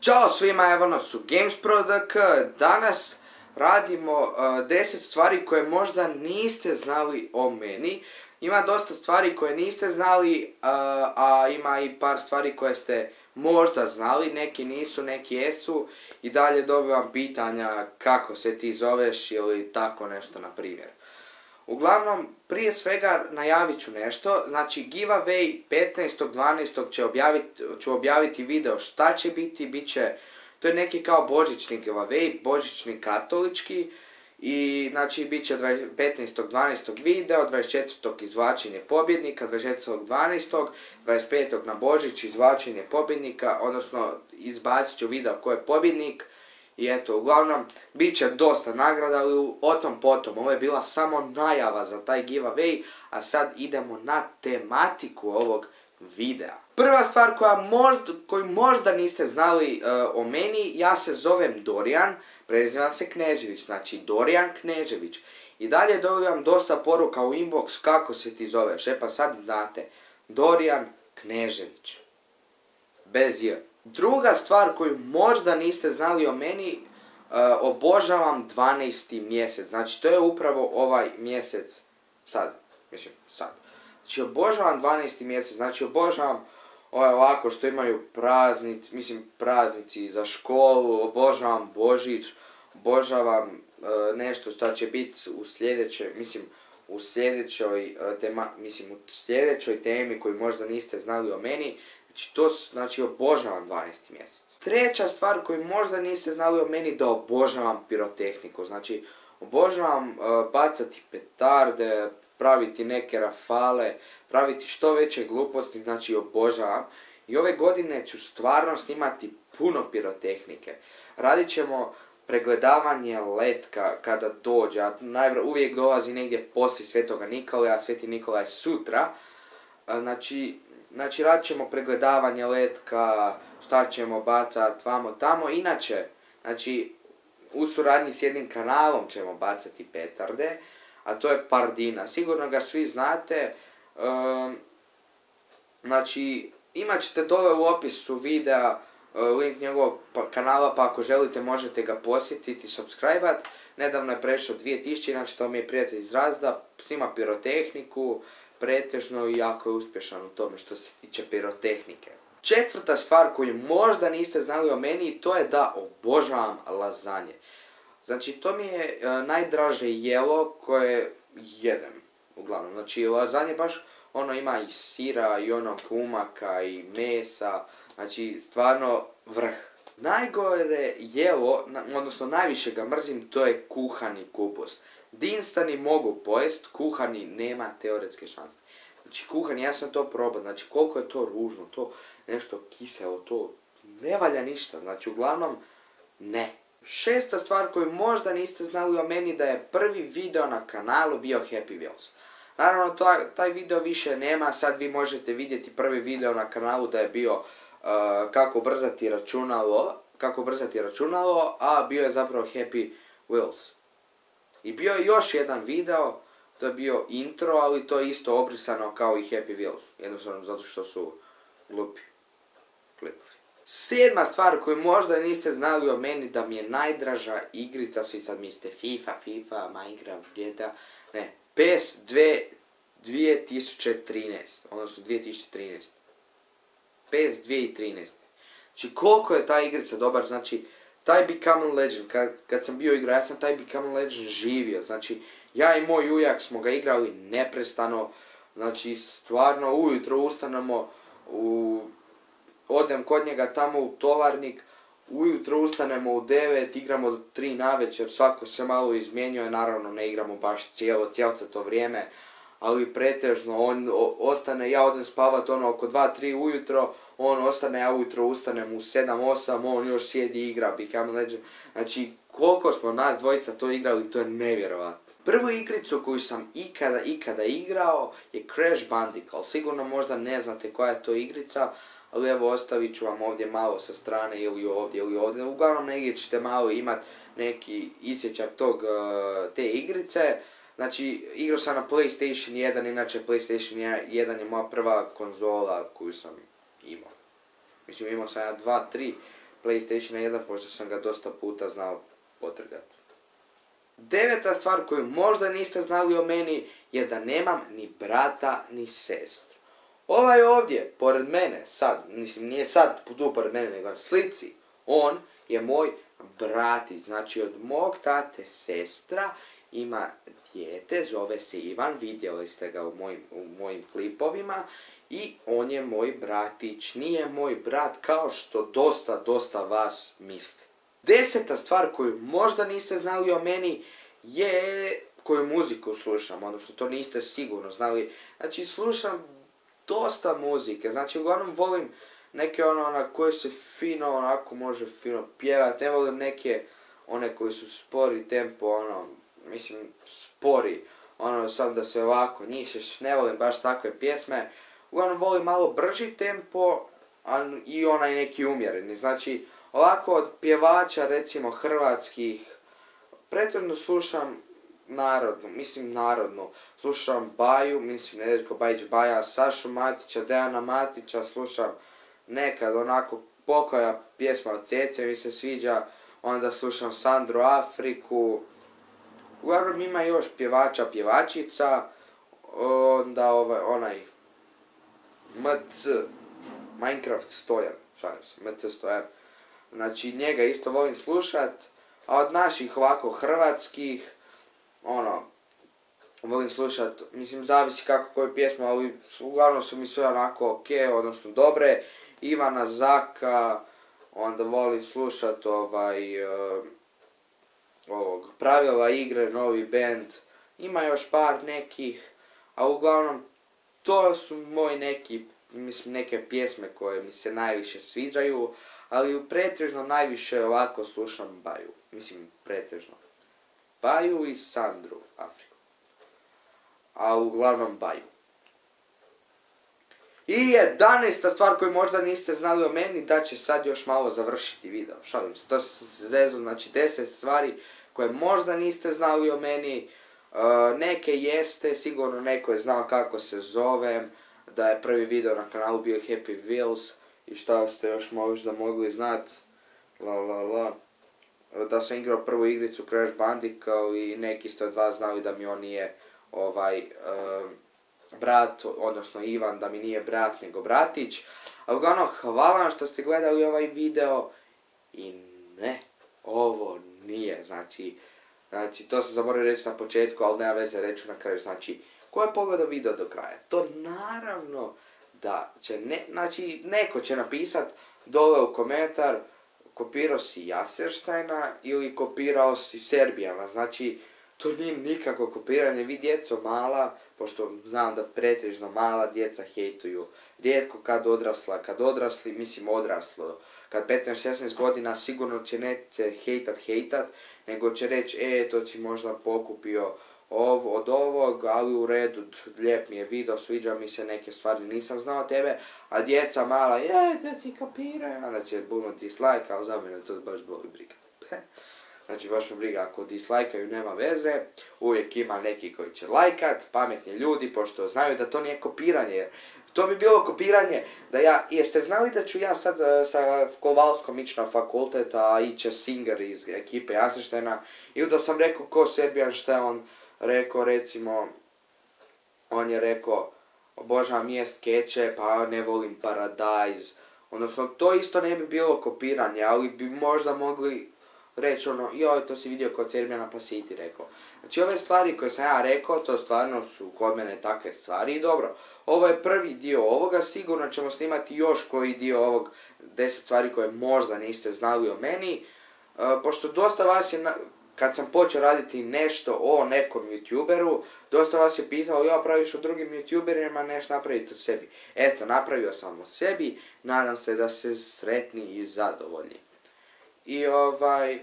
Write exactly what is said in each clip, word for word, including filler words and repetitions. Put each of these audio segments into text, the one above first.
Ćao svima, evo nas u GamesPro.dk. Danas radimo uh, deset stvari koje možda niste znali o meni. Ima dosta stvari koje niste znali, uh, a ima i par stvari koje ste možda znali. Neki nisu, neki jesu. I dalje dobivam pitanja kako se ti zoveš ili tako nešto na primjer. Uglavnom, prije svega najavit ću nešto, znači giveaway petnaestog dvanaestog će objaviti, ću objaviti video šta će biti, bit će, to je neki kao božićni giveaway, božićni katolički i znači bit će petnaestog dvanaestog video, dvadeset četvrtog izvlačenje pobjednika, dvadeset četvrtog dvanaestog, dvadeset petog na Božić izvlačenje pobjednika, odnosno izbacit ću video ko je pobjednik. I eto, uglavnom, bit će dosta nagrada, ali o tom potom. Ovo je bila samo najava za taj giveaway, a sad idemo na tematiku ovog videa. Prva stvar koja možda, koju možda niste znali uh, o meni, ja se zovem Dorijan, prezivam se Knežević, znači Dorijan Knežević. I dalje dobivam dosta poruka u inbox kako se ti zoveš, e pa sad znate, Dorijan Knežević. Bez j. Druga stvar koju možda niste znali o meni, uh, obožavam dvanaesti mjesec, znači to je upravo ovaj mjesec, sad, mislim sad. Znači obožavam dvanaesti mjesec, znači obožavam ovaj ovako što imaju praznici, mislim praznici za školu, obožavam Božić, obožavam uh, nešto što će biti u sljedećoj, mislim u sljedećoj, uh, tema, mislim u sljedećoj temi koju možda niste znali o meni. Znači, to, znači, obožavam dvanaesti mjesec. Treća stvar koju možda niste znali o meni, da obožavam pirotehniku. Znači, obožavam uh, bacati petarde, praviti neke rafale, praviti što veće gluposti, znači obožavam. I ove godine ću stvarno snimati puno pirotehnike. Radit ćemo pregledavanje letka kada dođe, a najvr uvijek dolazi negdje poslije Svetoga Nikolaja, a Sveti Nikolaj je sutra. Uh, znači, Znači radit ćemo pregledavanje letka, šta ćemo bacati vamo tamo. Inače, znači u suradnji s jednim kanalom ćemo bacati petarde, a to je Pardina. Sigurno ga svi znate. Um, znači imat ćete dole u opisu videa uh, link njegovog kanala, pa ako želite možete ga posjetiti, subscribe-at. Nedavno je prešao dvije tisuće, znači to mi je prijatelj iz Razda, snima pirotehniku. Pretežno i jako je uspješan u tome što se tiče pirotehnike. Četvrta stvar koju možda niste znali o meni, to je da obožavam lazanje. Znači to mi je e, najdraže jelo koje jedem, uglavnom. Znači lazanje baš ono ima i sira i ono kumaka i mesa, znači stvarno vrh. Najgore jelo, odnosno najviše ga mrzim, to je kuhani kupus. Dinstani mogu pojest, kuhani nema teoretske šanse. Znači kuhani, ja sam to probao, znači koliko je to ružno, to nešto kiselo, to ne valja ništa, znači uglavnom ne. Šesta stvar koju možda niste znali o meni, da je prvi video na kanalu bio Happy Wheels. Naravno taj, taj video više nema, sad vi možete vidjeti prvi video na kanalu da je bio uh, kako brzati računalo, kako brzati računalo, a bio je zapravo Happy Wheels. I bio je još jedan video, to je bio intro, ali to je isto obrisano kao i Happy Wheels. Jednostavno zato što su glupi klipovi. Sedma stvar koju možda niste znali o meni, da mi je najdraža igrica, svi sad mislite FIFA, FIFA, Minecraft, G T A, ne, P E S dvije tisuće trinaeste, odnosno dvije tisuće trinaeste. P E S dvije tisuće trinaeste. Znači koliko je ta igrica dobar, znači taj Become Legend, kad, kad sam bio igrao, ja sam taj Become Legend živio, znači ja i moj ujak smo ga igrali neprestano, znači stvarno ujutro ustanemo, u, odem kod njega tamo u tovarnik, ujutro ustanemo u devet, igramo do tri navečer, svako se malo izmijenjuje, naravno ne igramo baš cijelo, cijelce to vrijeme, ali pretežno on o, ostane, ja odem spavat ono oko dva tri ujutro, on ostane, ja ujutro ustanem u sedam osam, on još sjedi i igra Become Legend. Znači koliko smo nas dvojica to igrali, to je nevjerovatno. Prvu igricu koju sam ikada, ikada igrao je Crash Bandicoot. Sigurno možda ne znate koja je to igrica, ali evo ostavit ću vam ovdje malo sa strane ili ovdje ili ovdje. Uglavnom negdje ćete malo imat neki isječak tog, te igrice. Znači, igrao sam na PlayStation jedan, inače PlayStation jedan je moja prva konzola koju sam imao. Mislim, imao sam ja dva, tri PlayStation jedan, pošto sam ga dosta puta znao potrgati. Deveta stvar koju možda niste znali o meni je da nemam ni brata ni sestru. Ovaj ovdje, pored mene, sad, mislim nije sad tu pored mene, nego na slici, on je moj bratić, znači od mog tate sestra ima dijete, zove se Ivan, vidjeli ste ga u mojim, u mojim klipovima i on je moj bratić, nije moj brat kao što dosta, dosta vas misli. Deseta stvar koju možda niste znali o meni je koju muziku slušam, odnosno to niste sigurno znali. Znači slušam dosta muzike, znači uglavnom volim neke ono na koje se fino onako može fino pjevat, ne volim neke one koji su spori tempo, ono, mislim spori, ono sam da se ovako njišeš, ne volim baš takve pjesme. Uglavnom volim malo brži tempo a, i onaj neki umjereni, znači ovako od pjevača recimo hrvatskih, prethodno slušam narodnu, mislim narodnu, slušam Baju, mislim Nedeljko Bajić Baja, Sašu Matića, Dejana Matića, slušam nekad onako pokoja pjesma od Cece mi se sviđa, onda slušam Sandru Afriku, uglavnom ima još pjevača, pjevačica, onda ovaj, onaj M C, Minecraft Stojan, šalim se, M C Stojan, znači njega isto volim slušat, a od naših ovako hrvatskih, ono, volim slušat, mislim zavisi kako koju pjesmu, ali uglavnom su mi sve onako ok, odnosno dobre. Ivana Zaka, onda volim slušat ovaj, uh, ovog, Pravila igre, novi band, ima još par nekih, a uglavnom to su moji neki, mislim neke pjesme koje mi se najviše sviđaju, ali pretežno najviše ovako slušam Baju, mislim pretežno. Baju i Sandru Afriku. A uglavnom Baju. I jedanaesta stvar koju možda niste znali o meni, da će sad još malo završiti video. Šalim se, to se zezu, znači deset stvari koje možda niste znali o meni. Uh, neke jeste, sigurno neko je znao kako se zovem, da je prvi video na kanalu bio Happy Wheels i šta ste još možda mogli znat. La la la. Da sam igrao prvu igricu Crash Bandicoot i neki ste od vas znali da mi on nije ovaj uh, brat, odnosno Ivan, da mi nije brat nego bratić. A uglavnom hvala vam što ste gledali ovaj video i ne, ovo nije, znači, znači to sam zaboravio reći na početku, ali nema veze, reću na kraju, znači, ko je pogledao video do kraja, to naravno da će, ne, znači, neko će napisat dole u komentar, kopirao si Jaserštajna ili kopirao si Serbijana, znači, to nije nikako kopiranje, vi djeco mala, pošto znam da pretežno mala djeca hejtuju, rijetko kad odrasla, kad odrasli, mislim odraslo, kad petnaest šesnaest godina sigurno će neće hejtat hejtat, nego će reći, e, to si možda pokupio ovo, od ovog, ali u redu, lijep mi je video, sviđa mi se neke stvari, nisam znao tebe, a djeca mala, je, da si kopiraj, onda će bunut dislike, ali za mene to baš boli briga. Znači baš me briga ako dislajkaju, nema veze, uvijek ima neki koji će lajkat, pametni ljudi, pošto znaju da to nije kopiranje. To bi bilo kopiranje da ja, jeste znali da ću ja sad uh, sa Kovalskom ići na fakultet, a iće Singer iz ekipe Jasenštena, ili da sam rekao ko Serbijan šta je on rekao, recimo, on je rekao, obožavam jest keče, pa ne volim Paradise, odnosno to isto ne bi bilo kopiranje, ali bi možda mogli reći ono, joj, to si vidio kod Serbijana pa si i ti rekao. Znači ove stvari koje sam ja rekao, to stvarno su kod mene takve stvari i dobro. Ovo je prvi dio ovoga, sigurno ćemo snimati još koji dio ovog deset stvari koje možda niste znali o meni. E, pošto dosta vas je, na, kad sam počeo raditi nešto o nekom youtuberu, dosta vas je pitalo, ja praviš o drugim youtuberima, nešto napraviti o sebi. Eto, napravio sam o sebi, nadam se da ste sretni i zadovoljni. I ovaj,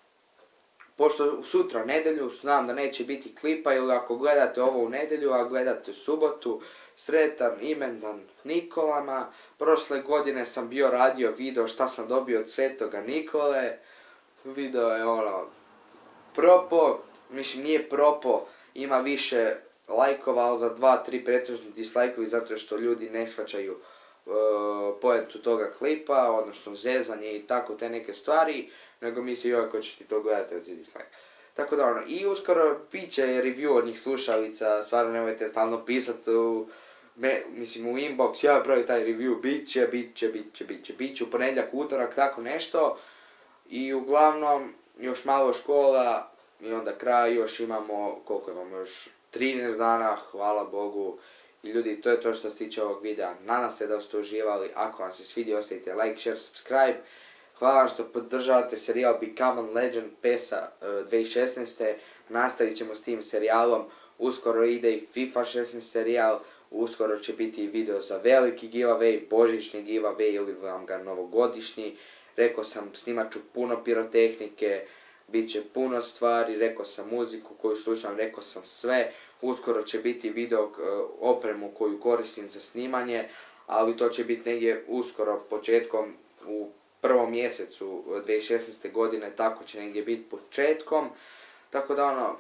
pošto sutra nedjelju, znam da neće biti klipa, ili ako gledate ovo u nedjelju, a gledate subotu, sretan imendan Nikolama. Prošle godine sam bio radio video šta sam dobio od Svetoga Nikole. Video je ono, propo, mislim nije propo, ima više lajkova, ali za dva tri pretežno dislajkovi zato što ljudi ne shvaćaju poentu toga klipa, odnosno zezanje i tako te neke stvari, nego misli joj ko će ti to gledati od dislike. Tako da ono, i uskoro bit će review od njih slušalica, stvarno nemojte stalno pisati u, me, mislim, u inbox, ja pravi taj review, bit će, bit će, bit će, bit će, bit će, u ponedjeljak, utorak, tako nešto. I uglavnom, još malo škola i onda kraj, još imamo, koliko imamo, još trinaest dana, hvala Bogu. I ljudi, to je to što se tiče ovog videa. Nadam se da ste uživali. Ako vam se svidio, ostavite like, share, subscribe. Hvala što podržavate serijal Become a Legend P E S A dvije tisuće šesnaeste. Nastavit ćemo s tim serijalom. Uskoro ide i FIFA šesnaest serijal. Uskoro će biti i video za veliki giveaway, božićni giveaway ili vam ga novogodišnji. Rekao sam, snimat ću puno pirotehnike. Bit će puno stvari, rekao sam muziku koju slušam, rekao sam sve. Uskoro će biti video opremu koju koristim za snimanje, ali to će biti negdje uskoro, početkom u prvom mjesecu dvije tisuće šesnaeste. godine, tako će negdje biti početkom. Tako da ono,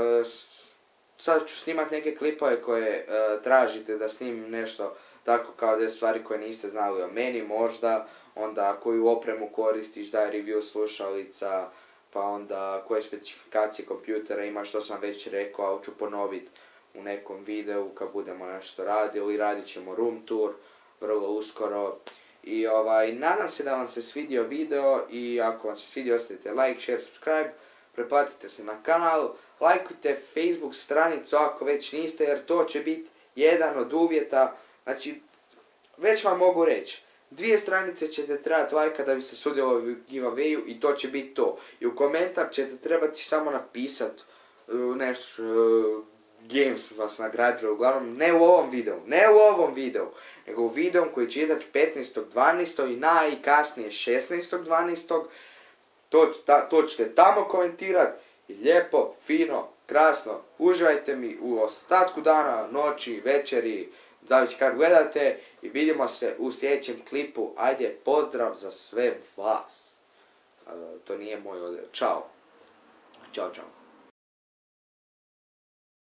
sad ću snimat neke klipove koje tražite da snimim nešto tako kao deset stvari koje niste znali o meni možda, onda koju opremu koristiš, daj review slušalica, pa onda koje specifikacije kompjutera ima, što sam već rekao, ali ću ponoviti u nekom videu kad budemo nešto radili. Radit ćemo room tour vrlo uskoro. I ovaj, nadam se da vam se svidio video i ako vam se svidio ostavite like, share, subscribe, pretplatite se na kanal, lajkujte Facebook stranicu ako već niste, jer to će biti jedan od uvjeta. Znači, već vam mogu reći, dvije stranice ćete trebati lajka da bi se sudjelovali u giveawayu i to će biti to. I u komentar ćete trebati samo napisati uh, nešto, uh, Games vas nagrađuje, uglavnom ne u ovom videu, ne u ovom videu, nego u videu koji će izaći petnaestog dvanaestog i najkasnije šesnaestog dvanaestog To, ta, to ćete tamo komentirati i lijepo, fino, krasno, uživajte mi u ostatku dana, noći, večeri, zavisi kad gledate i vidimo se u sljedećem klipu. Ajde, pozdrav za sve vas. Uh, to nije moj odred. Ćao. Ćao, čao.